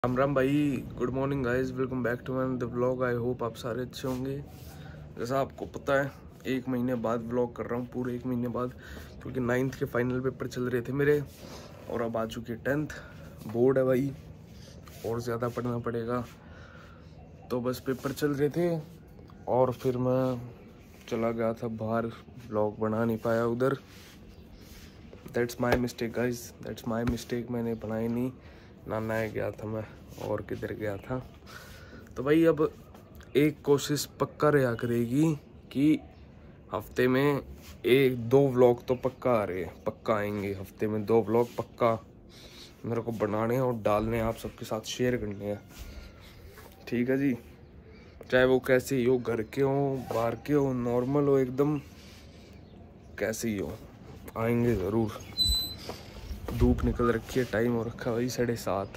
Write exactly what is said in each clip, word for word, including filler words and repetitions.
राम राम भाई, good morning guys, welcome back to my the vlog. I hope आप सारे अच्छे होंगे। जैसा आपको पता है, एक महीने बाद व्लॉग कर रहा हूँ, पूरे एक महीने बाद, क्योंकि नाइन्थ के फाइनल पेपर चल रहे थे मेरे और अब आ चुकी है टेंथ बोर्ड है भाई, और ज़्यादा पढ़ना पड़ेगा। तो बस पेपर चल रहे थे और फिर मैं चला गया था बाहर, व्लॉग बना नहीं पाया उधर। That's my mistake guys, that's my mistake. मैंने बनाई नहीं, नाना गया था मैं और किधर गया था। तो भाई अब एक कोशिश पक्का रहा करेगी कि हफ्ते में एक दो व्लॉग तो पक्का आ रहे हैं, पक्का आएंगे। हफ्ते में दो व्लॉग पक्का मेरे को बनाने हैं और डालने हैं, आप सबके साथ शेयर करने हैं, ठीक है जी। चाहे वो कैसे ही हो, घर के हो, बाहर के हो, नॉर्मल हो, एकदम कैसे ही हो, आएंगे ज़रूर। धूप निकल रखी है, टाइम हो रखा है भाई साढ़े सात।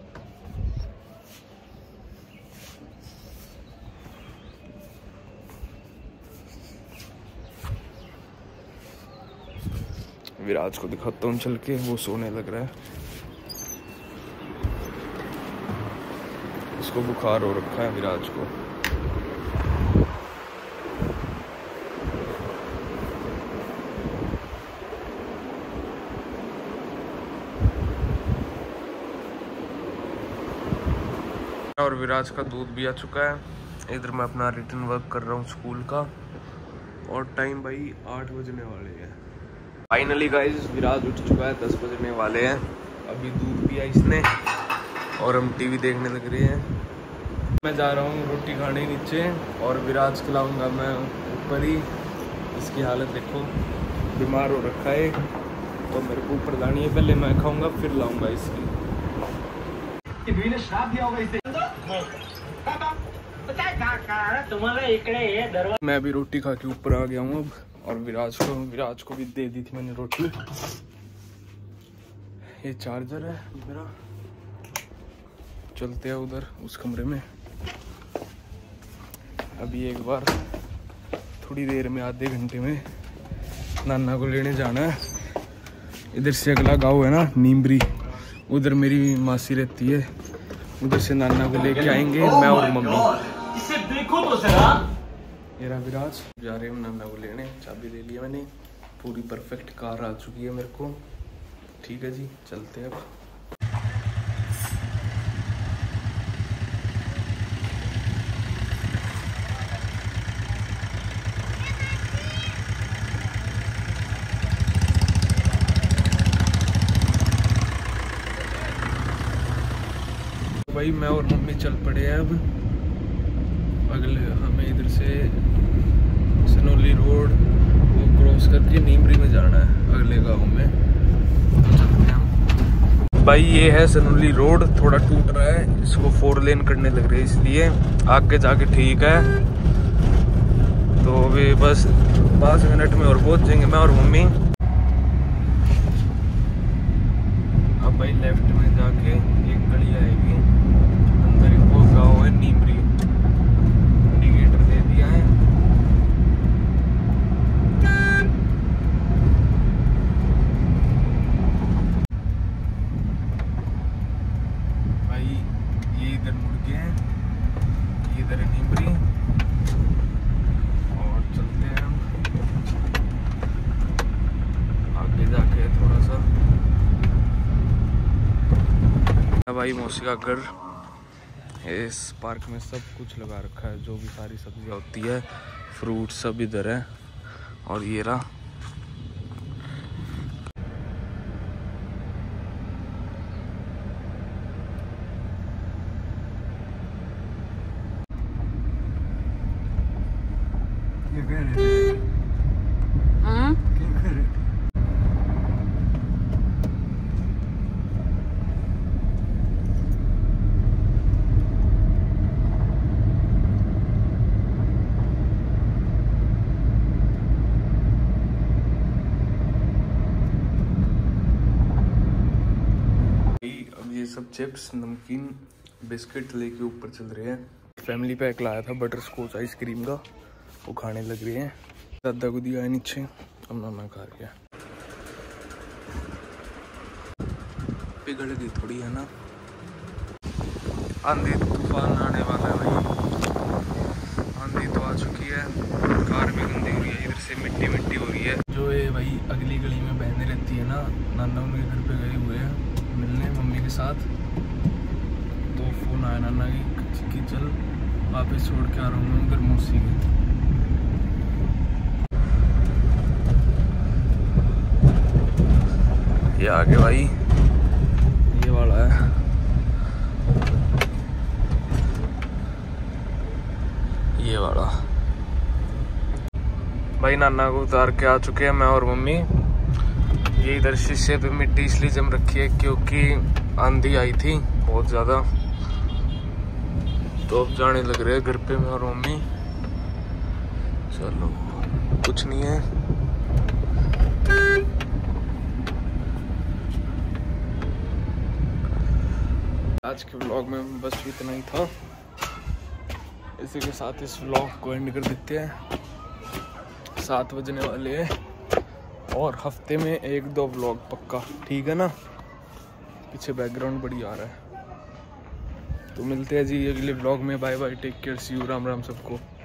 विराज को दिखाता हूँ चल के, वो सोने लग रहा है, इसको बुखार हो रखा है विराज को। और विराज का दूध भी आ चुका है। इधर मैं अपना रिटर्न वर्क कर रहा हूँ स्कूल का, और टाइम भाई आठ बजने वाले हैं। फाइनली गाइस विराज उठ चुका है, दस बजने वाले हैं। अभी दूध पिया इसने और हम टीवी देखने लग रहे हैं। मैं जा रहा हूँ रोटी खाने नीचे, और विराज खिलाऊंगा मैं ऊपर ही। इसकी हालत देखो, बीमार हो रखा है, तो मेरे को ऊपर लानी है। पहले मैं खाऊंगा फिर लाऊंगा इसकी। श्राप दिया होगा इसे। मैं अभी रोटी खा के ऊपर आ गया हूँ अब, और विराज को विराज को भी दे दी थी मैंने रोटी। ये चार्जर है मेरा, चलते हैं उधर उस कमरे में। अभी एक बार थोड़ी देर में, आधे घंटे में नाना को लेने जाना है। इधर से अगला गाँव है ना नीमरी, उधर मेरी मासी रहती है, उधर से नाना को लेके आएंगे मैं और मम्मी। इसे देखो तो जरा। मेरा विराज जा रहे हैं नाना को लेने, चाबी ले लिया मैंने, पूरी परफेक्ट कार आ चुकी है मेरे को। ठीक है जी, चलते हैं अब। भाई मैं और मम्मी चल पड़े हैं अब अगले। हमें इधर से सनोली रोड वो क्रॉस करके नीमरी में जाना है, अगले गांव में। तो चलते हैं हम। भाई ये है सनोली रोड, थोड़ा टूट रहा है, इसको फोर लेन करने लग रहे हैं, इसलिए आगे जाके ठीक है। तो अभी बस पाँच मिनट में और पहुंच जाएंगे मैं और मम्मी। अब भाई लेफ्ट में जाके एक गली आएगी, अंदर वो गाँव है नीमरी। इंडिकेटर दे दिया है। भाई ये इधर मुड़ गए हैं, इधर है नीमरी, और चलते हैं हम आगे जाके थोड़ा सा। भाई मौसी का घर, इस पार्क में सब कुछ लगा रखा है, जो भी सारी सब्जियां होती है, फ्रूट सब इधर है। और ये रहा सब चिप्स, नमकीन, बिस्किट लेके ऊपर चल रहे हैं। फैमिली पैक लाया था बटर स्कॉच आइसक्रीम का, वो खाने लग रहे हैं। दादा को दिया है नीचे, अब नाना खा रही है। पिघल गई थोड़ी है ना। आंधी तूफान आने वाला है भाई, आंधी तो आ चुकी है, कार भी गंदी हो रही है, इधर से मिट्टी मिट्टी हो रही है। जो ये भाई अगली गली में बहनें रहती है ना, नाना उनके घर पे गए हुए हैं मिलने मम्मी के साथ, तो फ़ोन आया नाना की कि चल वापस छोड़ के आ रहा हूँ उधर मौसी के। ये आगे भाई ये वाला है, ये वाला भाई नाना को उतार के आ चुके हैं मैं और मम्मी। ये इधर शीशे पे मिट्टी इसलिए जम रखी है क्योंकि आंधी आई थी बहुत ज़्यादा, तो अब जाने लग रहे हैं घर पे मैं और मम्मी। चलो कुछ नहीं है। आज के व्लॉग में बस इतना ही था, इसी के साथ इस व्लॉग को एंड कर देते हैं। सात बजने वाले हैं और हफ्ते में एक दो व्लॉग पक्का, ठीक है ना। पीछे बैकग्राउंड बड़ी आ रहा है, तो मिलते हैं जी अगले व्लॉग में। Bye bye, take care, see you, Ram Ram सबको।